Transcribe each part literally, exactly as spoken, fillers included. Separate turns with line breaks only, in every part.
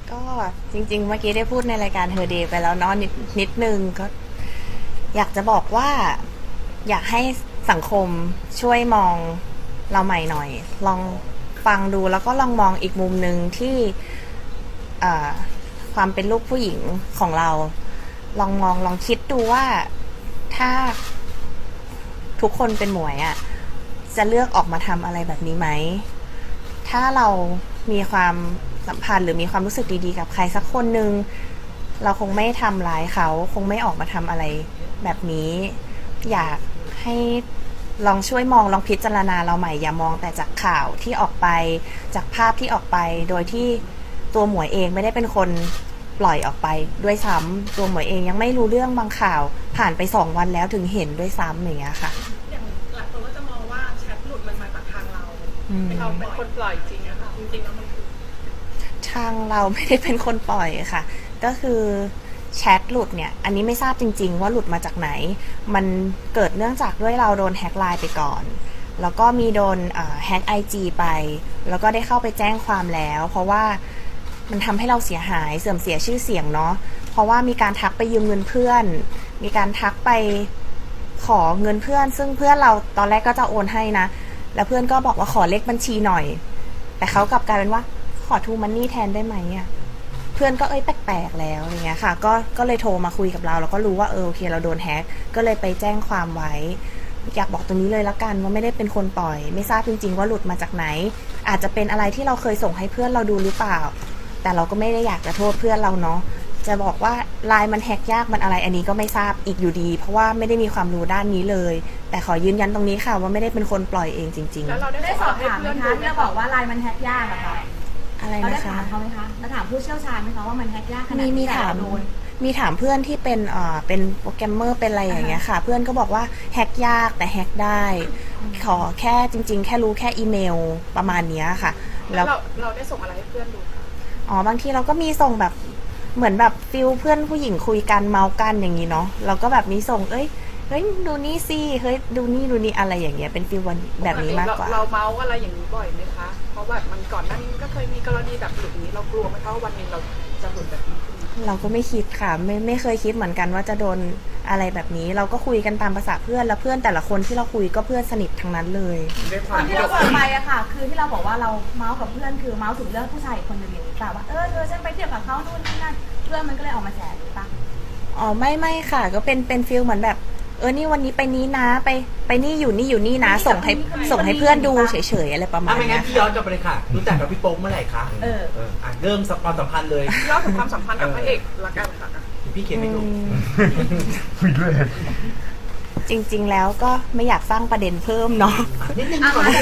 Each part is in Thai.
ก็จริงๆเมื่อกี้ได้พูดในรายการเฮอร์เดย์ไปแล้วเนาะนิดนิดนึงก็อยากจะบอกว่าอยากให้สังคมช่วยมองเราใหม่หน่อยลองฟังดูแล้วก็ลองมองอีกมุมหนึ่งที่ความเป็นลูกผู้หญิงของเราลองมองลองคิดดูว่าถ้าทุกคนเป็นหมวยอะจะเลือกออกมาทำอะไรแบบนี้ไหมถ้าเรามีความสัมพันธ์หรือมีความรู้สึกดีๆกับใครสักคนหนึ่งเราคงไม่ทำร้ายเขาคงไม่ออกมาทำอะไรแบบนี้อยากให้ลองช่วยมองลองพิจารณาเราใหม่อย่ามองแต่จากข่าวที่ออกไปจากภาพที่ออกไปโดยที่ตัวหมวยเองไม่ได้เป็นคนปล่อยออกไปด้วยซ้ำตัวหมวยเองยังไม่รู้เรื่องบางข่าวผ่านไปสองวันแล้วถึงเห็นด้วยซ้ำอย่างเงี้ยค่ะ
อย่างหลายคนก็จะมองว่าแชทหลุดมันมาจากทางเราเราเป็นคนปล่อยจริงนะคะจริงๆแล้วมันคือ
ทางเราไม่ได้เป็นคนปล่อยค่ะก็คือแชทหลุดเนี่ยอันนี้ไม่ทราบจริงๆว่าหลุดมาจากไหนมันเกิดเนื่องจากด้วยเราโดนแฮ็กไลน์ไปก่อนแล้วก็มีโดนแฮ็กไอจีไปแล้วก็ได้เข้าไปแจ้งความแล้วเพราะว่ามันทำให้เราเสียหายเสื่อมเสียชื่อเสียงเนาะเพราะว่ามีการทักไปยืมเงินเพื่อนมีการทักไปขอเงินเพื่อนซึ่งเพื่อนเราตอนแรกก็จะโอนให้นะแล้วเพื่อนก็บอกว่าขอเลขบัญชีหน่อยแต่เขากลับกลายเป็นว่าขอทูมันนี่แทนได้ไหมอ่ะเพื่อนก็เอ้ยแปลกๆแล้วอย่างเงี้ยค่ะก็ก็เลยโทรมาคุยกับเราแล้วก็รู้ว่าเออโอเคเราโดนแฮกก็เลยไปแจ้งความไว้อยากบอกตรงนี้เลยละกันว่าไม่ได้เป็นคนปล่อยไม่ทราบจริงๆว่าหลุดมาจากไหนอาจจะเป็นอะไรที่เราเคยส่งให้เพื่อนเราดูหรือเปล่าแต่เราก็ไม่ได้อยากจะโทษเพื่อนเราเนาะจะบอกว่าไลน์มันแฮกยากมันอะไรอันนี้ก็ไม่ทราบอีกอยู่ดีเพราะว่าไม่ได้มีความรู้ด้านนี้เลยแต่ขอยืนยันตรงนี้ค่ะว่าไม่ได้เป็นคนปล่อยเองจริงๆ
แล้วเราได้สอบถามไหมคะที่เราบอกว่าไลน์มันแฮกยากอะค่ะ
อะไรนะคะ
เราได้ถามเขาไหมคะเราถามผู้เชี่ยวชาญไหมคะว่ามันแฮกยากขนาดไหน
มีถามมีถามเพื่อนที่เป็นเอ่อเป็นโปรแกรมเมอร์เป็นอะไรอย่างเงี้ยค่ะเพื่อนก็บอกว่าแฮกยากแต่แฮกได้ขอแค่จริงๆแค่รู้แค่อีเมลประมาณนี้ค่ะ
แล้วเราเราได้ส่งอะไรให้เพื่อนดูคะ
อ๋อบางทีเราก็มีส่งแบบเหมือนแบบฟิลเพื่อนผู้หญิงคุยกันเมากันอย่างนี้เนาะเราก็แบบมีส่งเอ้ยเฮ้ยดูนี่สิเฮ้ยดูนี่ดูนี่อะไรอย่างเงี้ยเป็นฟิลวันแบบนี้มากกว่า
เราเมาอะไรอย่างนี้บ่อยไหมคะเพราะแบบมันก่อนหน้านี้ก็เคยมีกรณีแบบหลุดนี้เรากลัวไหมคะว่าวันนึงเราจะหลุดแบบนี้
เราก็ไม่คิดค่ะไม่ไม่เคยคิดเหมือนกันว่าจะโดนอะไรแบบนี้เราก็คุยกันตามภาษาเพื่อนแล้วเพื่อนแต่ละคนที่เราคุยก็เพื่อนสนิททั้งนั้นเลย
ตอนที่เราบอกไปอะค่ะคือที่เราบอกว่าเราเมาส์กับเพื่อนคือเมาส์ถึงเรื่องผู้ชายคนหนึ่งอย่างนี้แต่ว่าเออเธอฉันไปเที่ยวกับเขานู่นนี่นั่นเพื่อนมันก็เลยออกมาแฉหรือปะ
อ๋อไม่ไม่ค่ะก็เป็นเป็นฟิลเหมือนแบบเออนี่วันนี้ไปนี้นะไปไปนี่อยู่นี่อยู่นี่นะส่งให้ส่งให้เพื่อนดูเฉยๆอะไรประมาณนี้
ไม่งั้นพี่ย้อนกลับไปเลยค่ะรู้จักกับพี่โป๊กเมื่อไหร่คะเอออ่ะเริ่มความสัมพันธ์เลย
ย้อนถึงความสัมพันธ์กับพระเอกละกันค่ะ
พี่เขียนไม่ถูก
จริงๆแล้วก็ไม่อยากสร้างประเด็นเพิ่มเนาะ
นิดนึงก่อน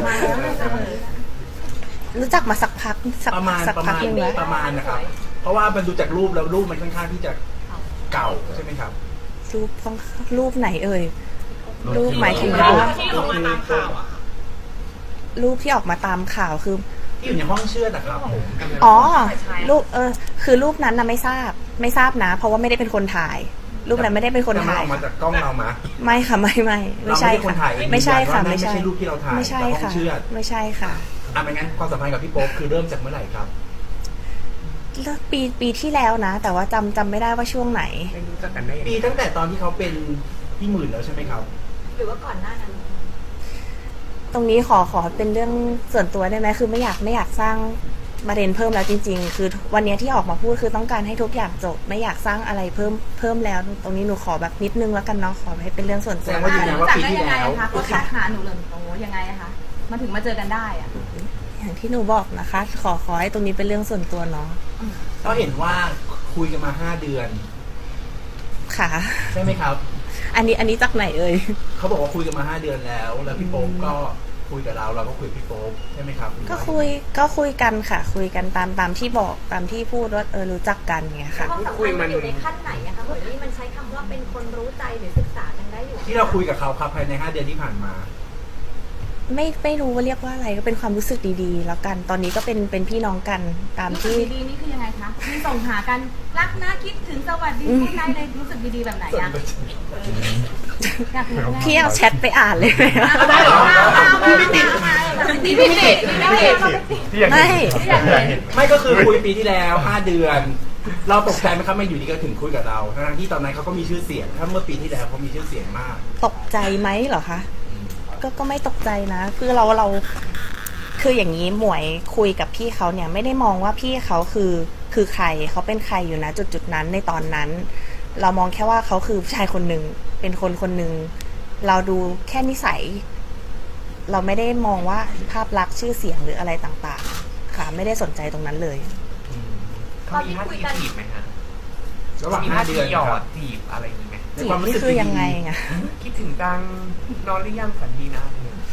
รู้จักมาสักพัก
ประมาณประมาณประมาณนะครับเพราะว่ามันดูจากรูปแล้วรูปมันค่อนข้างที่จะเก่าใช่ไหมครับ
รูปรูปไหนเอ่ยรูปหมายถึง
ว่าที่ออกมาตามข่าวอะ
รูปที่ออกมาตามข่าวคือ
ที่อยู่ในห้องเชื่อดนะครับ
อ๋อรูปเออคือรูปนั้นนะไม่ทราบไม่ทราบนะเพราะว่าไม่ได้เป็นคนถ่ายรูปนั้นไม่ได้เป็นคนถ่าย
ออกมาจากกล้องเรามา
ไม่ค่ะไม่ไม่ไม่ใช่ค่ะไม่ใช่ค่ะไม่ใช่
รูปที่เราถ่าย
ไม่ใช่ค่ะไม่ใช่ค่ะ
อ่ะไม่งั้นความสัมพันธ์กับพี่โป๊ปคือเริ่มจากเมื่อไหร่ครับ
ปีปีที่แล้วนะแต่ว่าจำจำไม่ได้ว่าช่วงไหน
ปีตั้งแต่ตอนที่เขาเป็นพี่หมื่นแล้วใช่ไหมครับ
หรือว่าก่อนหน้านั้น
ตรงนี้ขอขอเป็นเรื่องส่วนตัวได้ไหมคือไม่อยากไม่อยากสร้างประเด็นเพิ่มแล้วจริงๆคือวันนี้ที่ออกมาพูดคือต้องการให้ทุกอย่างจบไม่อยากสร้างอะไรเพิ่มเพิ่มแล้วตรงนี้หนูขอแบบนิดนึงแล้วกันเนาะขอให้เป็นเรื่องส่วนตัว
แสดงว่ายืนยันว่าปีที่แล้ว
เขาทักหาหนูเลยโอ้ยังไงอะคะมาถึงมาเจอกันได้อะ
อย่างที่หนูบอกนะคะขอขอให้ตรงนี้เป็นเรื่องส่วนตัวเนาะ
ก็เห็นว่าคุยกันมาห้าเดือน
ค่ะ
ใช่ไหมครับ
อันนี้อันนี้จากไหนเอ่ย
เขาบอกว่าคุยกันมาห้าเดือนแล้วแล้วพี่โป๊ปก็คุยกับเราเราก็คุยพี่โป๊ปใช่ไหมครับ
ก็คุยก็คุยกันค่ะคุยกันตามตามที่บอกตามที่พูดว่าเออรู้จักกันเงี้ยค่ะ
ความสัมพันธ์มันอยู่ในขั้นไหนอะคะเหมือนนี่มันใช้คำว่าเป็นคนรู้ใจหรือศึกษากันได้อยู่
ที่เราคุยกับเขาครับภายในห้าเดือนที่ผ่านมา
ไม่ไม่รู้ว่าเรียกว่าอะไรก็เป็นความรู้สึกดีๆแล้วกันตอนนี้ก็เป็นเป็นพี่น้องกันตามที่
ดีๆนี่คือยังไงคะมีส่งหากันรักนะคิดถึงสวัสดีพูดได้เลยรู้สึกดีๆแบบไหนอะอยากรู้
พี่เอาแชทไปอ่านเลยไหมคะ
ได้เหรอ
พี่ไม่ติดพี่ไม่ติดพี่ไม่ติด
ที่อยาก
ไม่
เห็นที่อยากเห็น
ไม่ก็คือคุยปีที่แล้วห้าเดือน เราตกใจไหมครับไม่อยู่ดีก็ถึงคุยกับเราทั้งที่ตอนนั้นเขาก็มีชื่อเสียงถ้าเมื่อปีที่แล้วเขามีชื่อเสียงมาก
ตกใจไหมเหรอคะก็ก็ไม่ตกใจนะคือเราเราคืออย่างนี้หมวยคุยกับพี่เขาเนี่ยไม่ได้มองว่าพี่เขาคือคือใครเขาเป็นใครอยู่นะจุดจุดนั้นในตอนนั้น เรามองแค่ว่าเขาคือผู้ชายคนหนึ่งเป็นคนคนหนึ่งเราดูแค่นิสัย เราไม่ได้มองว่าภาพลักษณ์ชื่อเสียงหรืออะไรต่างๆ ค่ะไม่ได้สนใจตรงนั้นเลย
เขามีท่าทีจีบไหมฮะ
ระหว่าง
มี
ห้า
ท่า
เดื
ที
อน
หยอ
ครั
ด
บ
จีบอะไรอย่างนี้ไหม
ใน
จี
ความ
บ
รู้
นี่
สึก
คือยังไง
ดี
อะ
คิดถึงจังนอนหรือยังฝันดีนะอะไรอย่างเงี้ย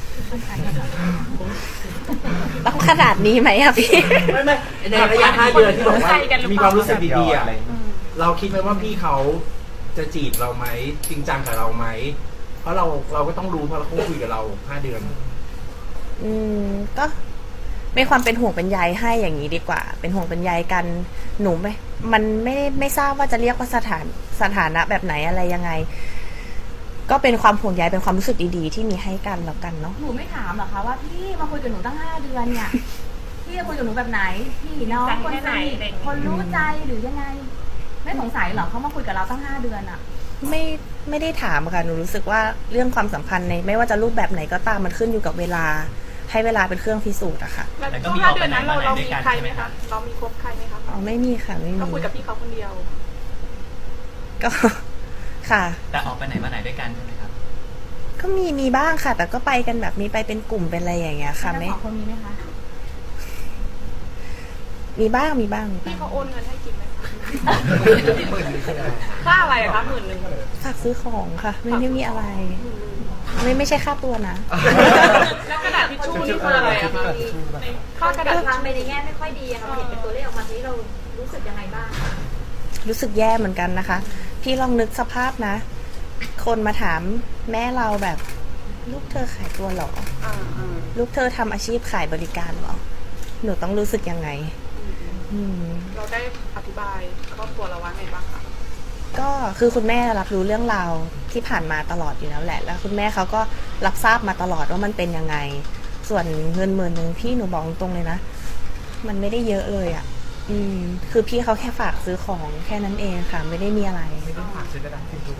ต้องขนาดนี้ไหมอะพี่
ไม่ไม่ในระยะห้าเดือนที่บอกว่ามีความรู้สึกดีๆอ่ะเราคิดไหมว่าพี่เขาจะจีบเราไหมจริงจังกับเราไหมเพราะเราเราก็ต้องรู้เพราะเราเขาคุยกับเราห้าเดือน
อืมก็มีความเป็นห่วงเป็นใยให้อย่างนี้ดีกว่า เป็นห่วงเป็นใยกันหนูไม่มันไม่ไม่ทราบว่าจะเรียกว่าสถานสถานะแบบไหนอะไรยังไง ก็เป็นความห่วงใยเป็นความรู้สึกดีๆที่มีให้กันแล้วกันเนาะ
หนูไม่ถามหรอคะว่าพี่มาคุยกับหนูตั้งห้าเดือนเนี่ยพี่จะคุยกับหนูแบบไหนพี่น้องคนสนิทคนรู้ใจหรือยังไง ไม่สงสัยเหรอเขามาคุยกับเราตั้งห้าเดือนอะ
ไม่ไม่ได้ถามค่ะหนูรู้สึกว่าเรื่องความสัมพันธ์ในไม่ว่าจะรูปแบบไหนก็ตามมันขึ้นอยู่กับเวลา ให้เวลาเป็นเครื่องพิสูจน์อะค่ะ
แล้วช่วงห้าเดือนนั้นเราเรามีใครไหมคะเรามีคบใครไหมคะ
อ๋อไม่มีค่ะไม่มี
ก็คุยกับพี่เขาคนเดียว
ก็ ค่ะ
แต่ออกไปไหนมาไหนด้วยกันใช่ไหมครับ
ก็มีมีบ้างค่ะ แต่ก็ไปกันแบบมีไปเป็นกลุ่มเป็นอะไรอย่างเงี้ยค่ะ
แล้ว
ไม่
สองคนมีไหมคะ
มีบ้างมีบ้างมี
พี่
บ้าง
เขาโอนเงินให้จริงไหมคะค่าอะไรอะคะหมื่นหนึ่ง
ฝากซื้อของค่ะ ไม่ได้มีอะไร ไม่ไม่ใช่ค่าตัวนะ
แล้วกระดาษทิชชู่นี่คืออะไรอะคะค่ากระดาษ
ฟังไปในแง่ไม่ค่อยดีอะค่ะพอเห็นเป็นตัวเลขออกมาทีนี้เรารู้สึกยังไงบ้าง
รู้สึกแย่เหมือนกันนะคะ พี่ลองนึกสภาพนะ คนมาถามแม่เราแบบ ลูกเธอขายตัวเหรอ
อ่าอ่า
ลูกเธอทำอาชีพขายบริการเหรอ หนูต้องรู้สึกยังไง อืม
เราได้อธิบายครอบครัวเราว่าไงบ้างคะ
ก็คือคุณแม่รับรู้เรื่องราวที่ผ่านมาตลอดอยู่แล้วแหละ แล้วคุณแม่เขาก็รับทราบมาตลอดว่ามันเป็นยังไง ส่วนเงินหมื่นหนึ่งพี่หนูบอกตรงเลยนะ มันไม่ได้เยอะเลยอะ่ะ อืม คือพี่เขาแค่ฝากซื้อของแค่นั้นเองค่ะ ไม่ได้มีอะไร
ไม่ต้องฝากซื้อกระดาษทิชชู่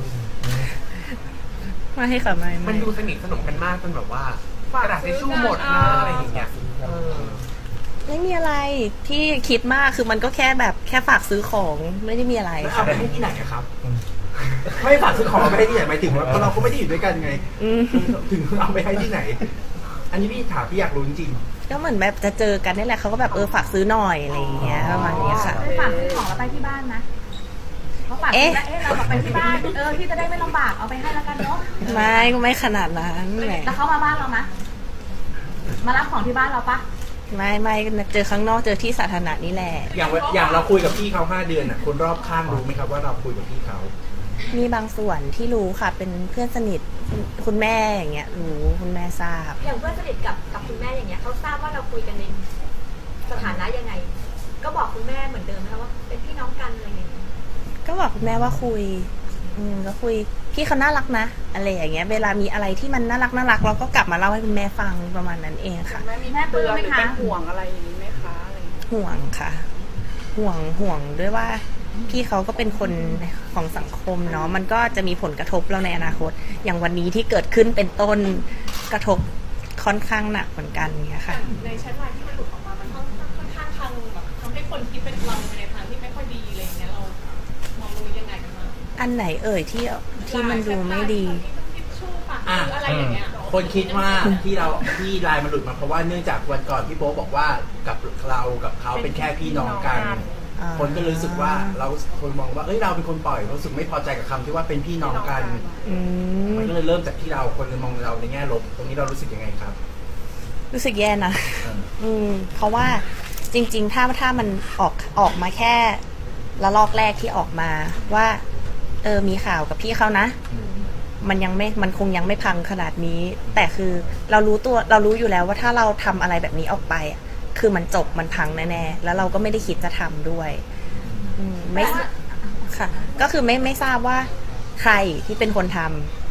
ไม่ค่ะไม่
มั
ไม่
นดูสนิทสนมกันมากจนแบบว่ากระดาษทิชชู่หมดนะอะไรอย่างเงี้ยเออ
ไม่มีอะไรที่คิดมากคือมันก็แค่แบบแค่ฝากซื้อของไม่ได้มีอะไร
แล้ว
ค่ะ
เอาไปให้ที่ไหนอะครับ ไม่ฝากซื้อของเอาไปให้ที่ไหนหมายถึงว่าเพราะเราก็ไม่ได้อยู่ด้วยกันไง
อืม
ถึงเอาไปให้ที่ไหน อันนี้พี่ถามพี่อยากรู้จริง
ก็เหมือนแบบจะเจอกันนี่แหละเขาก็แบบเออฝากซื้อหน่อยอะไรอย่างเงี้ยประมาณนี้ค่ะ
ไปฝากซื้อของแล้วไปที่บ้านนะเขาฝากซื้อแล้วเอ๊ะเราบอกไปที่บ้านเออพี่จะได้ไม่ลำบากเอาไปให้แล้วกันเนาะ
ไม่ก็ไม่ขนาดนั้นแหละ
แล้วเขามาบ้านเรามะมารับของที่บ้านเราปะ
ไม่ไม่เจอข้างนอกเจอที่สาธารณะนี่แหละ
ๆ อย่างว่าอย่างเราคุยกับพี่เขาห้าเดือนอ่ะคนรอบข้างรู้ไหมครับว่าเราคุยกับพี่เขา
มีบางส่วนที่รู้ค่ะ เป็นเพื่อนสนิทคุณคุณแม่อย่างเงี้ยรู้คุณแม่ทราบ
อย่างเพื่อนสนิทกับกับคุณแม่อย่างเงี้ยเขาทราบว่าเราคุยกันในสถานะยังไง ก็บอกคุณแม่เหมือนเดิมนะคะว่าเป็นพี่น้องกันอะไรอย่างเงี้ย
ก็บอกคุณแม่ว่าคุย อืมก็คุยพี่เขาน่ารักนะอะไรอย่างเงี้ย เวลามีอะไรที่มันน่ารักน่ารักเราก็กลับมาเล่าให้คุณแม่ฟังประมาณนั้นเองค่ะ
แม่มีแม่เตือนหรือเป็นห่วงอะไรอย่างนี้ไหมคะอะไรอย่างเงี้ย
ห่วงค่ะ ห่วงห่วงด้วยว่าพี่เขาก็เป็นคนของสังคมเนาะมันก็จะมีผลกระทบเราในอนาคต อย่างวันนี้ที่เกิดขึ้นเป็นต้นกระทบค่อนข้างหนักเหมือนกันเงี้ยค่ะ
ในแชทไลน์ที่มันหลุดออกมามันค่อนข้างค่อนข้างทางแบบทำให้คนคิดเป็นเราในทางที่ไม่ค่อยดีอะไรอย่างเงี้ยเรามองตรงนี้ยังไงกันบ้าง
อันไหนเอ่ยที่ที่มันดูไม่ดี
ทิชชู่ปะหรืออะไรอย่างเงี้ย
คนคิดว่าที่เราที่ไลน์มันหลุดมาเพราะว่าเนื่องจากวันก่อนพี่โป๊บอกว่ากับเรากับเขาเป็นแค่พี่น้องกัน
อ่า
คนก็เลยรู้สึกว่าเราคนมองว่าเอ้ยเราเป็นคนปล่อยรู้สึกไม่พอใจกับคำที่ว่าเป็นพี่น้องกัน
อืม
มันก็เลยเริ่มจากที่เราคนเลยมองเราในแง่ลบตรงนี้เรารู้สึกยังไงครับ
รู้สึกแย่นะ
เออ
อืมเพราะว่าจริงๆ ถ้าถ้ามันออกออกมาแค่ละลอกแรกที่ออกมาว่า เออมีข่าวกับพี่เขานะ มันยังไม่มันคงยังไม่พังขนาดนี้ แต่คือเรารู้ตัวเรารู้อยู่แล้วว่าถ้าเราทำอะไรแบบนี้ออกไปอะคือมันจบมันพังแน่ๆแล้วเราก็ไม่ได้คิดจะทำด้วย อืมไม่ค่ะ ก็คือไม่ไม่ทราบว่าใครที่เป็นคนท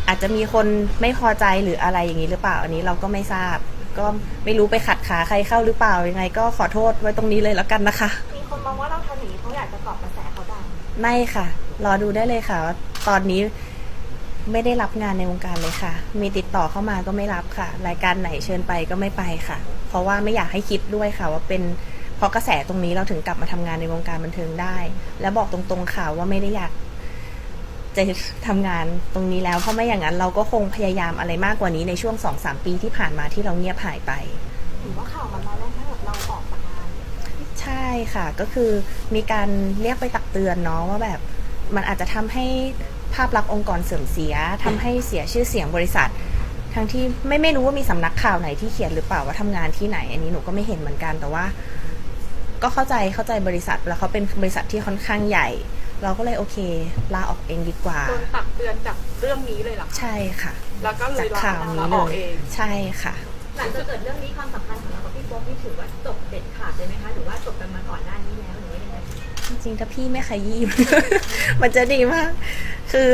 อาจจะมีคนไม่พอใจหรืออะไรอย่างนี้หรือเปล่าอันนี้เราก็ไม่ทราบก็ไม่รู้ไปขัดขาใครเข้าหรือเปล่ายังไงก็ขอโทษไว้ตรงนี้เลยแล้วกันนะคะ
มีคนมองว่าเราทำอย่างนี้เขาอยากจะเกาะกระแสเขาดัง
ไม่ค่ะรอดูได้เลยค่ะว่าตอนนี้ไม่ได้รับงานในวงการเลยค่ะมีติดต่อเข้ามาก็ไม่รับค่ะรายการไหนเชิญไปก็ไม่ไปค่ะเพราะว่าไม่อยากให้คิดด้วยค่ะว่าเป็นเพราะกระแสตรงนี้เราถึงกลับมาทำงานในวงการบันเทิงได้และบอกตรงๆค่ะว่าไม่ได้อยากจะทำงานตรงนี้แล้วเพราะไม่อย่างนั้นเราก็คงพยายามอะไรมากกว่านี้ในช่วง สองสาม ปีที่ผ่านมาที่เราเงียบหายไป
หรือว่าข่าวมันมาแรกถ้าแบบเราออกจากงาน
ใช่ค่ะก็คือมีการเรียกไปตักเตือนเนาะว่าแบบมันอาจจะทำให้ภาพลักษณ์องค์กรเสื่อมเสียทำให้เสียชื่อเสียงบริษัททั้งที่ไม่ไม่รู้ว่ามีสำนักข่าวไหนที่เขียนหรือเปล่าว่าทำงานที่ไหนอันนี้หนูก็ไม่เห็นเหมือนกันแต่ว่าก็เข้าใจเข้าใจบริษัทแล้วเขาเป็นบริษัทที่ค่อนข้างใหญ่เราก็เลยโอเคลาออกเองดีกว่า
โดนตักเตือนจากเรื่องนี้เลยเหรอ
ใช่ค่ะ
แล้วก็เลย
ข่าวนี้เลยใช่ค่ะ
หลังจากเกิดเรื่องนี้ความสัมพันธ์ของเรากับพี่โป๊ปนี่ถือว่าจบเด็ดขาดเลยไหมคะหรือว่าจบกันมาก่อนหน้านี้แล้วหรือว่ายังไง
จริงๆถ้าพี่ไม่ขยี้ มันจะดีมากคือ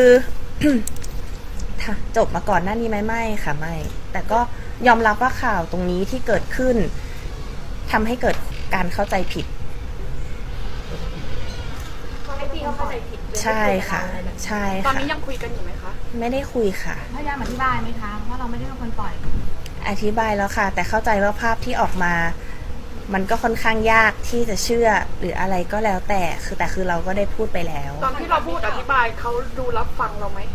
จบมาก่อนหน้านี้ไหมไม่ค่ะไม่แต่ก็ยอมรับว่าข่าวตรงนี้ที่เกิดขึ้นทำให้เกิดการเข้าใจผิด
ให้พี่เขาเข้าใจผิด
ใช่ค่ะใช่ค่ะ
ตอนนี้ยังคุยกันอยู่ไหมคะ
ไม่ได้คุยค่ะ
พยายามอธิบายไหมคะว่าเราไม่ได้เป็นคนปล่อย
อธิบายแล้วค่ะแต่เข้าใจว่าภาพที่ออกมามันก็ค่อนข้างยากที่จะเชื่อหรืออะไรก็แล้วแต่คือแต่คือเราก็ได้พูดไปแล้ว
ตอนที่เราพูดอธิบายเขาดูรับฟังเราไหม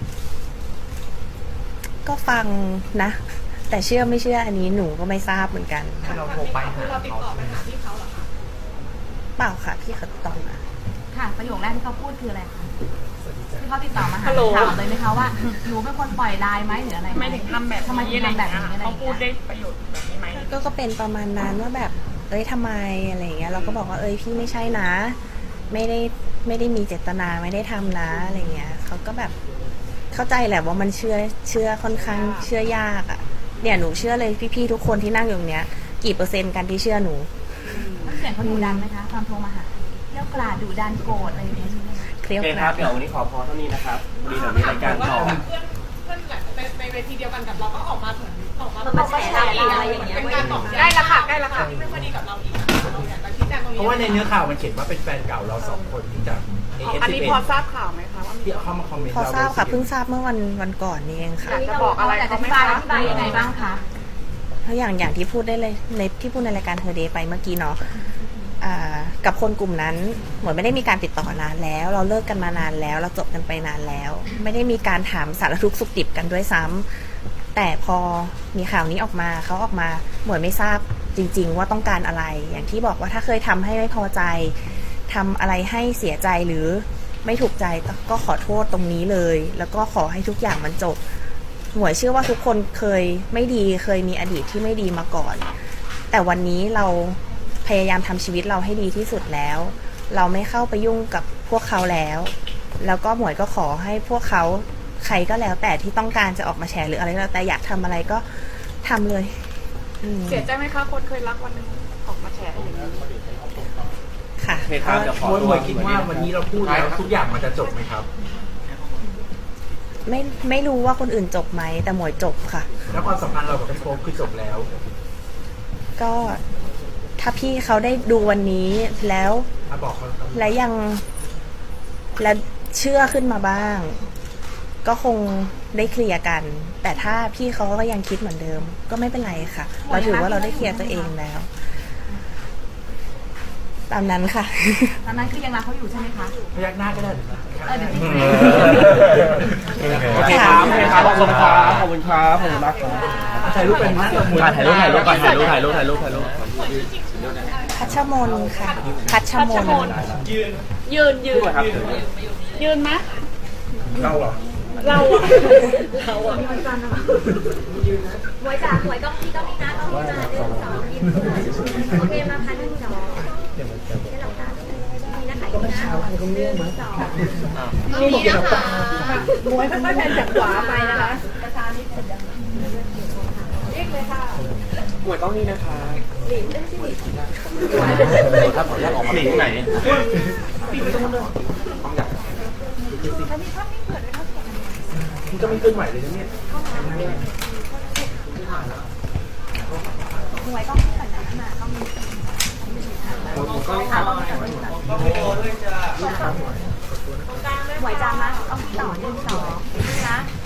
ก็ฟังนะแต่เชื่อไม่เชื่ออันนี้หนูก็ไม่ทราบเหมือนกัน
เราโทรไปหา
เราติดต่อไปหาพี่เขาเหรอคะ
เปล่าค่ะพี่เขาติดต่อมา
ค่ะประโยคแรกที่เขาพูดคืออะไรคะที่เขาติดต่อมาหาถามเลยไหมคะว่าหนูเป็นคนปล่อยไลน์ไหมหรืออะไร
ไม่ถึงทำแบบ
ทำไมถึงทำแบบนี้
เขาพูดได้ประโยชน์แบบนี้ไหม
ก็ก็เป็นประมาณนั้นว่าแบบเอ้ยทำไมอะไรเงี้ยเราก็บอกว่าเอ้ยพี่ไม่ใช่นะไม่ได้ไม่ได้มีเจตนาไม่ได้ทำนะอะไรเงี้ยเขาก็แบบเข้าใจแหละว่ามันเชื่อเชื่อค่อนข้างเชื่อยากอ่ะเนี่ยหนูเชื่อเลยพี่ๆทุกคนที่นั่งอยู่ตรงเนี้ยกี่เปอร์เซ็นต์กันที่เชื่อหนู
เสียงเขาดุดันไหมคะตอนโทรมาหาเรียกกราดดุดันโกรธอะไรอย่างเงี้ย
เคลียร์
ครับเดี๋ยววันนี้ขอพอเท่านี้นะครับวันนี้เดี๋ยวมีรายการต่อ
เพื่อนเพื่อนแบบในเวทีเดียวกันกับเราก็ออกมาเหมือนออกมา
มาแฉอะไรอย่างเงี้ย
เป็นการตอบได้ละค่ะได้ละค่ะที่ไม่ค่อยดีกับเราอีกเราอยากจะชี้แจงตรงนี้
เพราะว่าในเนื้อข่าวมันเขียนว่าเป็นแฟนเก่าเราสองคนที่จาก
อันนี้พอทราบข่าวไหมคะว่า
ที่เข้ามาคอมเมนต์
พอทราบค่ะเพิ่งทราบเมื่อวันวันก่อนนี่เองค่ะ
จะบอกอะไร
เขาไม่ทราบอธิบายยังไงบ้างคะ
เพราะอย่างอย่างที่พูดได้เลยในที่พูดในรายการเธอเดย์ไปเมื่อกี้เนาะกับคนกลุ่มนั้นเหมือนไม่ได้มีการติดต่อนานแล้วเราเลิกกันมานานแล้วเราจบกันไปนานแล้วไม่ได้มีการถามสารทุกข์สุขดิบกันด้วยซ้ำแต่พอมีข่าวนี้ออกมาเขาออกมาเหมือนไม่ทราบจริงๆว่าต้องการอะไรอย่างที่บอกว่าถ้าเคยทำให้ไม่พอใจทำอะไรให้เสียใจหรือไม่ถูกใจก็ขอโทษตรงนี้เลยแล้วก็ขอให้ทุกอย่างมันจบหมวยเชื่อว่าทุกคนเคยไม่ดีเคยมีอดีตที่ไม่ดีมาก่อนแต่วันนี้เราพยายามทำชีวิตเราให้ดีที่สุดแล้วเราไม่เข้าไปยุ่งกับพวกเขาแล้วแล้วก็หมวยก็ขอให้พวกเขาใครก็แล้วแต่ที่ต้องการจะออกมาแชร์หรืออะไรแล้วแต่อยากทำอะไรก็ทำเลย
เสียใจไหมคะคนเคยรักวันนึงออกมาแชร์อย่างนี้
ค่ะ
หมวยหมวยคิดว่าวันนี้เราพูดแล้วทุกอย่างมันจะจบไหมครับ
ไม่ไม่รู้ว่าคนอื่นจบไหมแต่หมวยจบค่ะ
แล้วความสัมพันธ์เรากับพี่โป๊ปคือจบแล้ว
ก็ถ้าพี่เขาได้ดูวันนี้แล้วและยังและเชื่อขึ้นมาบ้างก็คงได้เคลียร์กันแต่ถ้าพี่เขาก็ยังคิดเหมือนเดิมก็ไม่เป็นไรค่ะเราถือว่าเราได้เคลียร์ตัวเองแล้วตามนั้นค่ะ
ตอนนั้นคือยังรักเขาอยู่ใช่ไหมคะ
พยักหน้าก็ได้
เออเดี๋ยวพี่
โอเคครับโอเคครับขอบคุณครับขอบคุณครับขอบคุณมากครับ
ถ่ายรูปเป็นนะ
ถ่ายรูปถ่ายรูปก่อนถ่ายรูปถ่ายรูปถ่ายรูปถ่ายรูป
พัชมนค่ะพัชมน
ยืนยืนยืนยืนไหม
เราเหรอ
เราอะ
เราอะมีวันจันทร์นะคะหวยจ่าหวยต้องพี่ต้องมีนะต้องมีนะเดือนสองยิ้มโอเคมาพันหนึ่งสองให้หลับตามีนะขายนะหนึ่งสอง
มีนะคะหวยค่อยๆแผ่นจากขวาไปนะคะเรียกเลยค่ะ
หวยต้องนี่นะคะ
หลินได้สิ
ถ้าขออนุญาตออกมาหลินไหนปีไปตรงนั้นเลยต้องอยาก
ถ้ามีภาพนิ่งเปิดด้วยครับ
มันก็ไม่เคลื่อนไหวเลยนะเนี่ย
หวยต้องก่อนนะมาต้องมีค่ะหวยจานนะต้องต่อหนึ่งสองนะ